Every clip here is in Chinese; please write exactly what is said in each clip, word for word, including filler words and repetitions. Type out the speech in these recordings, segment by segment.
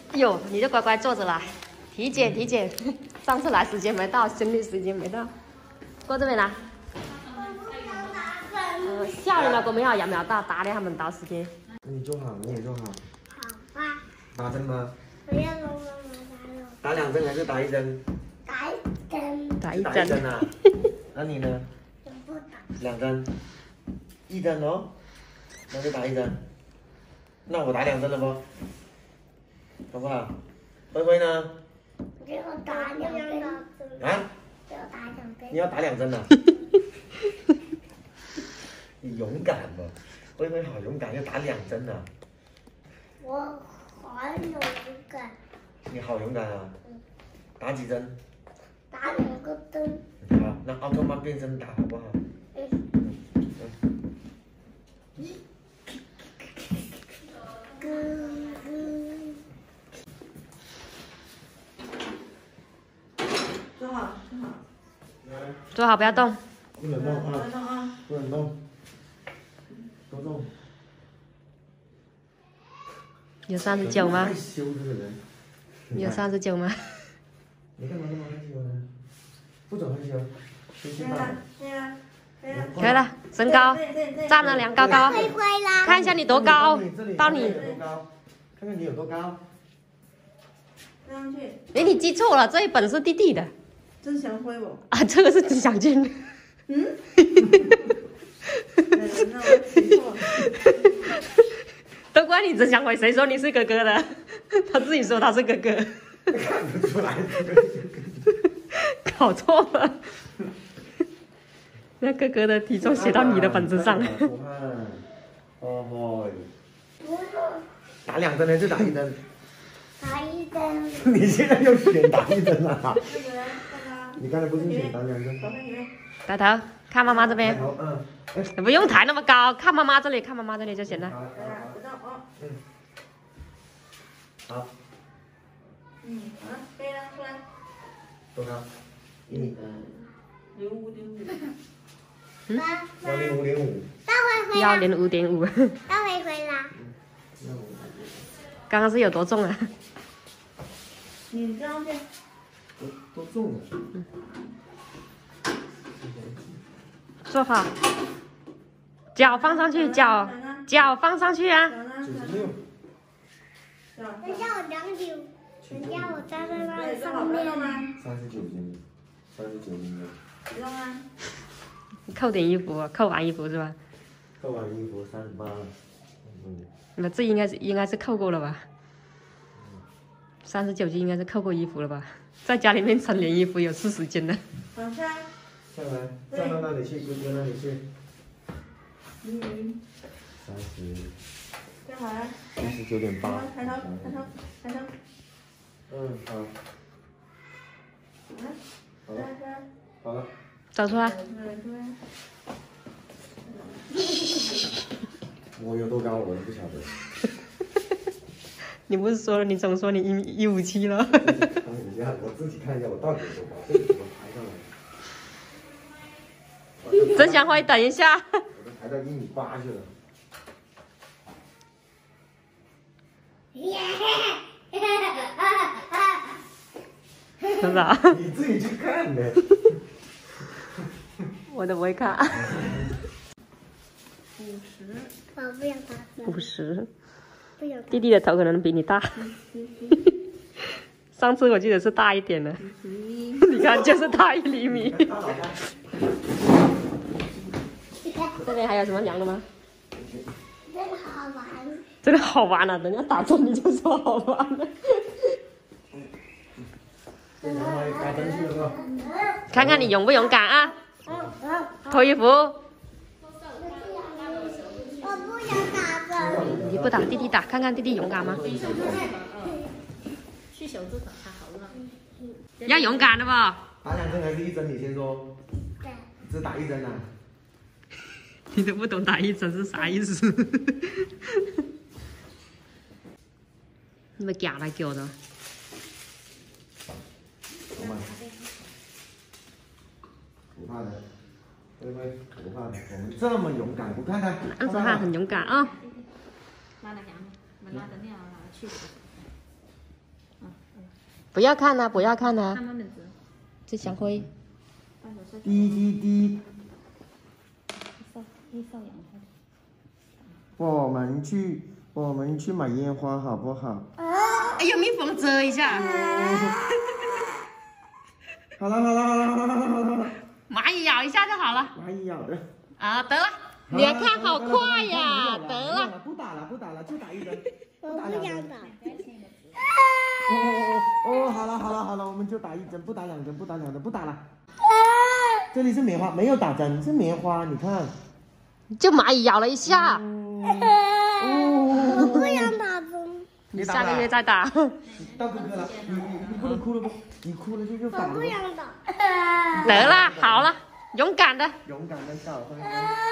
哟，你就乖乖坐着啦。体检体检，上次来时间没到，生理时间没到。過這邊啦。呃，校園那個沒有疫苗到，打了他們到時間。 你坐好，你也坐好。 好吧。 打針嗎？ 不要媽媽打了。 打兩針還是打一針？ 打一針。 打一針。 打一針啊？那你呢？ 不打。 兩針。一針哦，那就打一針。那我打兩針了不？好不好？灰灰呢？ 給我打兩針。 啊？ 給我打兩針。 你要打兩針啊？你勇敢哦，灰灰好勇敢，要打兩針啊！ 我好勇敢。 你好勇敢啊！打幾針？ 打兩個針。 好，那奧特曼變身打好不好？ 嗯。哥哥。 坐好，坐好。 坐好，不要動。 不能動不能啊！ 動啊！ 不能動，多動。 有三十九嗎？ 害羞這個人。 有三十九嗎？ 你幹嘛那麼害羞呢？不准害羞，先去吧。 對啊，對啊。 可以了，身高，站着量高高， 灰灰啦。 看一下你多高，到你。 多高？看看你有多高。 上去。 哎，你記錯了，這一本是弟弟的。 曾祥輝不？ 啊，這個是曾祥軍。 嗯？那我記錯了。 都怪你曾祥輝，誰說你是哥哥的？他自己說他是哥哥。 看不出來。 搞錯了。那哥哥的體重寫到你的本子上。 哦吼。打兩針還是打一針？ 打一針。 你現在又選打一針啦？ 那個人，看他。 你剛才不是選打兩針？ 走開裡面。 抬頭，看媽媽這邊。 好，嗯。 你不用抬那麼高，看媽媽這裡，看媽媽這裡就行了。 好， 不動哦。 嗯。好。 嗯，好，背了出來。 多高？一米。 零五零五。 媽幺零五點五。 大灰灰啦。 幺零五點五。 大灰灰啦。 剛剛是有多重啊？ 你上去。 多多重啊？ 嗯。坐好，腳放上去，腳腳放上去啊！ 九十六。 等下我量你，等下我站在那里上面。 三十九斤米，三十九斤米。 知道嗎？ 扣點衣服，扣完衣服是吧？ 扣完衣服三十八了。嗯。 那這應該是應該是扣過了吧？三十九斤應該是扣過衣服了吧？在家裡面穿連衣服有四十斤了。 往下。 下來，站到那裡去，哥哥那裡去。 嗯。 三十。 站好了。 三十九點八。 抬頭，抬頭，抬頭。 嗯，好。好了。好了。 走出來。 我有多高，我都不曉得。 你不是說了，你總說你一米一五七了。 看一下，我自己看一下我到底有多高，這個怎麼抬上來？ 曾祥輝，等一下。 我都抬到一米八去了。 是吧？ 你自己去看呗。 我都不會看。 五十。 我不想打。 五十。 不想。 弟弟的頭可能比你大。上次我記得是大一點的。你看，就是大一厘米。這邊還有什麼量的嗎？ 這個好玩。 這個好玩啊！人家打針你就說好玩了。看看你勇不勇敢啊！脫衣服。 我不想打針。 你不打，弟弟打，看看弟弟勇敢嗎？ 去小豬頭太好了。 要勇敢的吧？ 打兩針還是一針？你先說。 對。 只打一針啊？ 你都不懂打一針是啥意思？你咪夾嚟叫的。 不怕的，微微不怕的，我們這麼勇敢，不看看。 安子翰很勇敢啊！ 拉了羊，我拉的尿了，去死。 不要看呐、啊，不要看呐、啊。 看慢点子。 这香灰。 滴滴滴。 少一少阳花。 我们去，我们去买烟花好不好？ 哎呦，蜜蜂遮一下。 好了好了好了好了好了好了。 蚂蚁咬一下就好了。 蚂蚁咬的。 啊，得了。你看好快呀！得了。 不打了不打了，就打一针。 我不想打。 哦哦哦，好了好了好了，我们就打一针，不打两针，不打两针，不打了。这里是棉花，没有打针，是棉花，你看。 就蚂蚁咬了一下。 我不想打针。 你下个月再打。 到哥哥了，你你你不能哭了不？你哭了就就反了。 我不想打。 得了，好了，勇敢的。 勇敢的小朋友。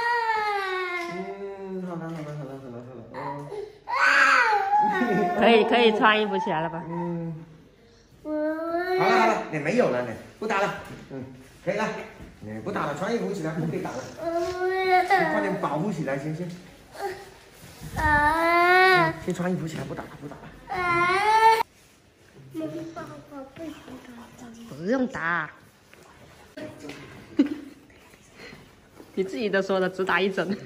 嗯，好了好了好了好了好了哦。 可以可以穿衣服起来了吧？ 嗯。好了好了，你没有了，你不打了，嗯，可以了，你不打了，穿衣服起来，不可以打了，你快点保护起来，行行。嗯，先穿衣服起来，不打了，不打了。 爸爸不想打针。 不用打。你自己都说了，只打一针。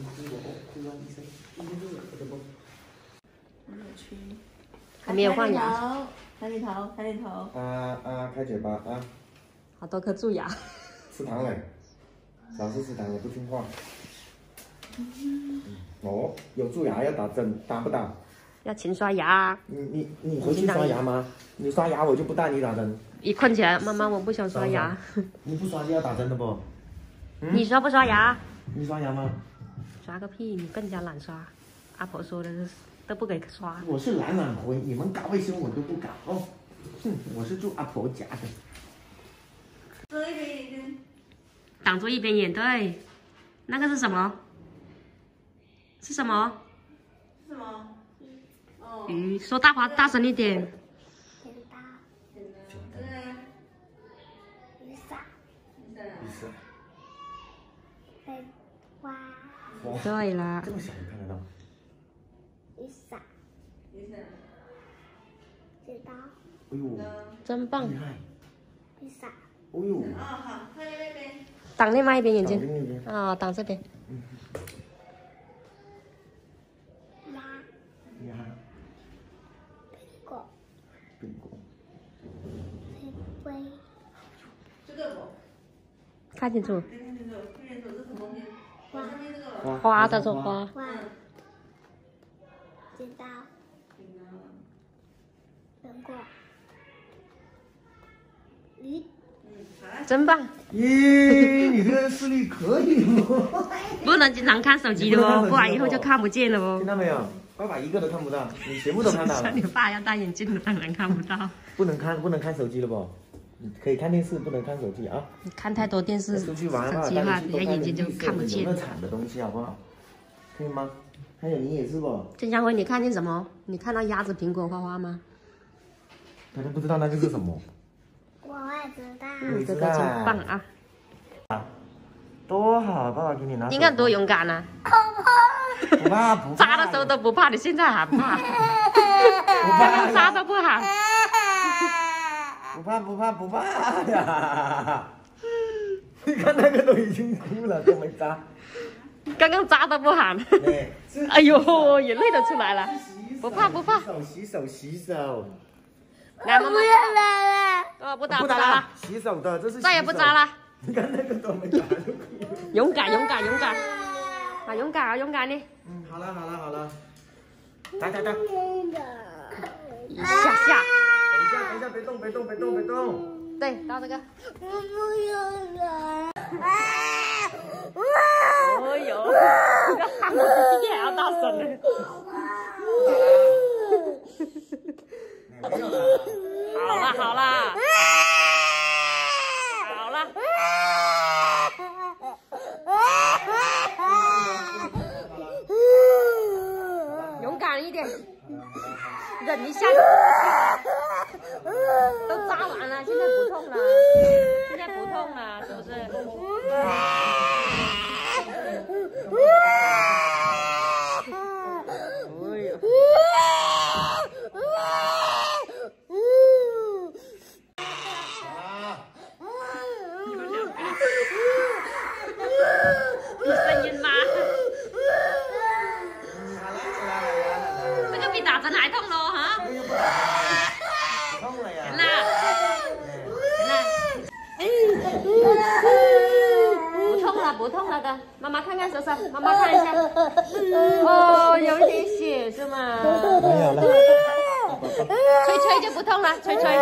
还没有换牙。 抬起头，抬起头。 啊啊，开嘴巴啊！ 好多颗蛀牙。 吃糖嘞，老是吃糖了，不听话。嗯，哦，有蛀牙要打针，打不打？ 要勤刷牙。 你你你回去刷牙吗？你刷牙我就不带你打针。 一困起来，妈妈我不想刷牙。 你不刷就要打针的不？ 嗯、你刷不刷牙？ 你刷牙吗？ 刷个屁！你更加懒刷。阿婆说的是都不给刷。 我是懒懒婆，你们搞卫生我都不搞哦。哼，我是住阿婆家的。 遮一边眼睛。 挡住一边眼，对。那个是什么？是什么？ 是什么？哦。 鱼。说大话大声一点。 剪刀。 这个呢？ 雨伞。 雨伞。 雨伞。 被花。 对了。 这么小你看得到？ 雨伞。 雨伞。 剪刀。 哎呦， 真棒！ 厉害！ 雨伞。 哎呦。 哦好，看那边。 挡另外一边眼睛。 挡另一边。 啊，挡这边。 嗯。 鸭。 鸭。 苹果。 苹果。 飞龟。 这个不？ 看清楚。 看清楚，看清楚是什么东西？花上面这个。 花的说花。 花。剪刀。苹果。鱼。 真棒！ 咦，你这个视力可以哦。 不能经常看手机的哦，不然以后就看不见了哦。 听到没有？爸爸一个都看不到，你全部都看到了。 像你爸要戴眼镜的，当然看不到。 不能看，不能看手机了不？你可以看电视，不能看手机啊。 你看太多电视、手机的话，人家眼睛就看不见。 有产的东西好不好？可以吗？还有你也是不？ 郑香辉，你看见什么？你看到鸭子、苹果、花花吗？ 大家不知道那个是什么？ 我也知道。 嗯，这个真棒啊！ 多好，爸爸给你拿。 你看多勇敢啊！ 不怕不怕。 扎的时候都不怕，你现在还怕？不怕，扎都不喊。 不怕不怕不怕呀！你看那个都已经哭了，都没扎。 刚刚扎都不喊。哎呦，眼泪都出来了。不怕不怕。 洗手洗手。 来，妈妈。 不要打了。 哦，不打不打了。 洗手的，这是。 再也不扎了。 你看那个都没扎。 勇敢勇敢勇敢。啊，勇敢啊勇敢的。 嗯，好了好了好了。来来来。 一下下。 等一下等一下，别动别动别动别动。 对，到这个。 我不要了。 哦呦，这个喊我比弟弟还要大声呢。好了好了。好了。勇敢一点，忍一下。都扎完了，现在不痛了，现在不痛了，是不是？哎呦！ 真的还痛喽哈！ 哎呀不痛了呀！ 真的，真的。不痛了，不痛了的，妈妈看看手上，妈妈看一下。哦，有一点血是吗？ 没有了。 吹吹就不痛了，吹吹。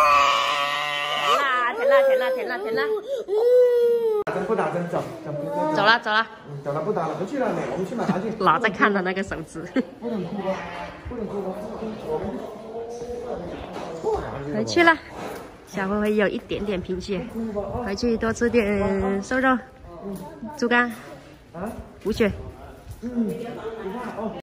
甜了，甜了，甜了，甜了，甜了。 打针不打针，走走走。 走了，走了。 嗯，走了不打了，不去了，我们去买茶去。 老在看他那个手指。 不能哭吧，不能哭吧，我们。 回去了。小灰灰有一点点贫血，回去多吃点瘦肉、猪肝、补血。 嗯，不怕哦。